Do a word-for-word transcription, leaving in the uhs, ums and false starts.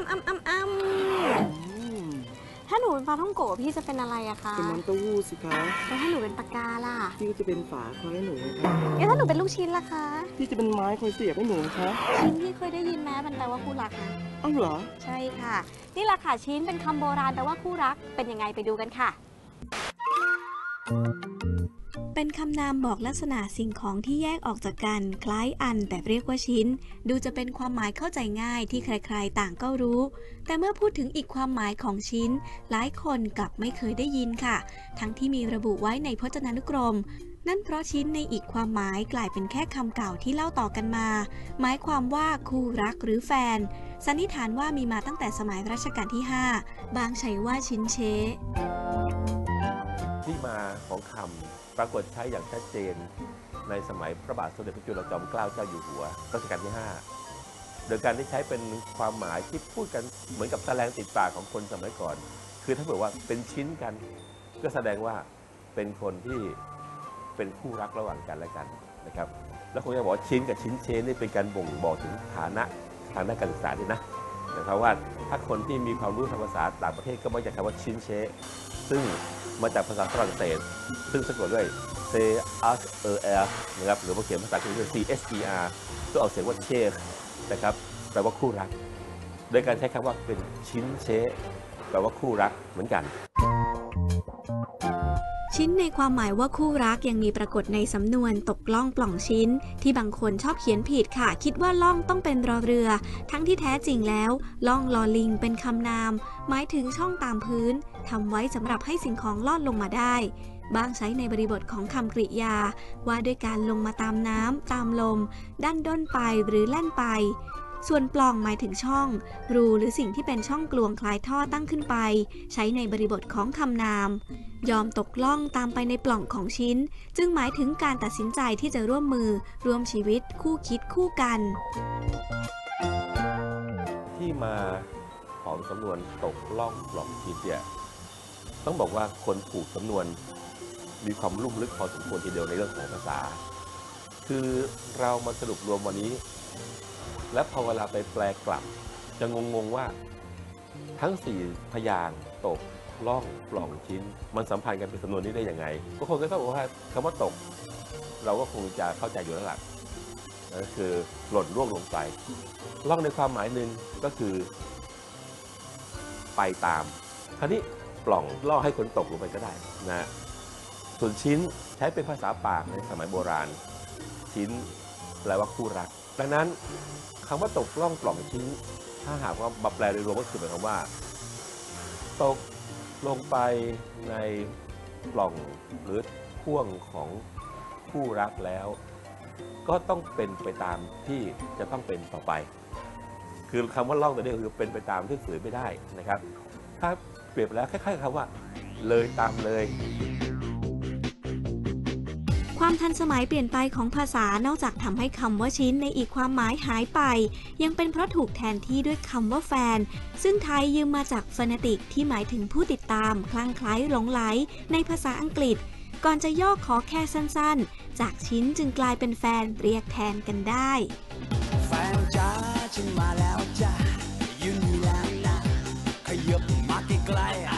ำอ้ำอ้ำอ้ำถ้าหนูเป็นปลาท่องโกะพี่จะเป็นอะไรอะคะเป็นน้ำเต้าหู้สิคะแล้วถ้าหนูเป็นปากกาล่ะพี่ก็จะเป็นฝาคอยให้หนูนะคะแล้วถ้าหนูเป็นลูกชิ้นล่ะคะพี่จะเป็นไม้คอยเสียบให้หนูนะคะชิ้นพี่เคยได้ยินไหมมันแปลว่าคู่รักนะอ้าวเหรอใช่ค่ะนี่แหละค่ะชิ้นเป็นคำโบราณแปลว่าคู่รักเป็นยังไงไปดูกันค่ะเป็นคำนามบอกลักษณะสิ่งของที่แยกออกจากกันคล้ายอันแต่เรียกว่าชิ้นดูจะเป็นความหมายเข้าใจง่ายที่ใครๆต่างก็รู้แต่เมื่อพูดถึงอีกความหมายของชิ้นหลายคนกลับไม่เคยได้ยินค่ะทั้งที่มีระบุไว้ในพจนานุกรมนั่นเพราะชิ้นในอีกความหมายกลายเป็นแค่คำเก่าที่เล่าต่อกันมาหมายความว่าคู่รักหรือแฟนสันนิษฐานว่ามีมาตั้งแต่สมัยรัชกาลที่ห้าบางใช้ว่าชิ้นเชที่มาของคำปรากฏใช้อย่างชัดเจนในสมัยพระบาทสมเด็จพระจุลจอมเกล้าเจ้าอยู่หัวรัชกาลที่ห้าโดยการที่ใช้เป็นความหมายที่พูดกันเหมือนกับแสลงติดปากของคนสมัยก่อนคือถ้าเกิดว่าเป็นชิ้นกันก็แสดงว่าเป็นคนที่เป็นคู่รักระหว่างกันและกันนะครับแล้วคงจะบอกชิ้นกับชิ้นเชนนี่เป็นการบ่งบอกถึงฐานะทางด้านการศึกษาด้วยนะนะครับว่าถ้าคนที่มีความรู้ทางภาษาต่างประเทศก็มักจะคำว่าชิ้นเชซึ่งมาจากภาษาฝรั่งเศสซึ่งสะกดด้วย C H E R นะครับหรือว่าเขียนภาษาอังกฤษด้วย C H E R ก็ออกเสียงว่าเชคนะครับแปลว่าคู่รักโดยการใช้คำว่าเป็นชิ้นเชแปลว่าคู่รักเหมือนกันชิ้นในความหมายว่าคู่รักยังมีปรากฏในสำนวนตกล่องปล่องชิ้นที่บางคนชอบเขียนผิดค่ะคิดว่าล่องต้องเป็นรอเรือทั้งที่แท้จริงแล้วล่องลอลิงเป็นคำนามหมายถึงช่องตามพื้นทำไว้สำหรับให้สิ่งของลอดลงมาได้บางใช้ในบริบทของคำกริยาว่าด้วยการลงมาตามน้ำตามลมด้านด้นไปหรือแล่นไปส่วนปล่องหมายถึงช่องรูหรือสิ่งที่เป็นช่องกลวงคล้ายท่อตั้งขึ้นไปใช้ในบริบทของคำนามยอมตกล่องตามไปในปล่องของชิ้นจึงหมายถึงการตัดสินใจที่จะร่วมมือร่วมชีวิตคู่คิดคู่กันที่มาของสำนวนตกล่องปล่องชิ้นเนี่ยต้องบอกว่าคนผูกสำนวนมีความลุ่มลึกพอสมควรทีเดียวในเรื่องของภาษาคือเรามาสรุปรวมวันนี้และพอเวลาไปแปลกลับจะงงๆว่าทั้งสี่พยางค์ตกล่องปล่องชิ้นมันสัมพันธ์กันเป็นสำนวนนี้ได้ยังไงก็คงจะต้องบอกว่าคำว่าตกเราก็คงจะเข้าใจอยู่แล้วล่ะนั่นคือหล่นร่วงลงไปล่องในความหมายหนึ่งก็คือไปตามคราวนี้ปล่องล่อให้คนตกลงไปก็ได้นะส่วนชิ้นใช้เป็นภาษาปากในสมัยโบราณชิ้นแปลว่าคู่รักดังนั้นคำว่าตกล่องปล่องชิ้นถ้าหากว่ามาแปลโดยรวมก็คือหมายความว่าตกลงไปในปล่องหรือพ่วงของคู่รักแล้วก็ต้องเป็นไปตามที่จะต้องเป็นต่อไปคือคำว่าล่องตัวนี้คือเป็นไปตามที่ฝืนไม่ได้นะครับถ้าเปรียบแล้วคล้ายๆคำว่าเลยตามเลยความทันสมัยเปลี่ยนไปของภาษานอกจากทำให้คำว่าชิ้นในอีกความหมายหายไปยังเป็นเพราะถูกแทนที่ด้วยคำว่าแฟนซึ่งไทยยืมมาจากฟอเนติกที่หมายถึงผู้ติดตามคลั่งไคล้หลงไหลในภาษาอังกฤษก่อนจะย่อขอแค่สั้นๆจากชิ้นจึงกลายเป็นแฟนเรียกแทนกันได้แฟนจ้าฉันมาแล้วจ้ายืนอยู่แล้วนะขยับมาใกล้ๆ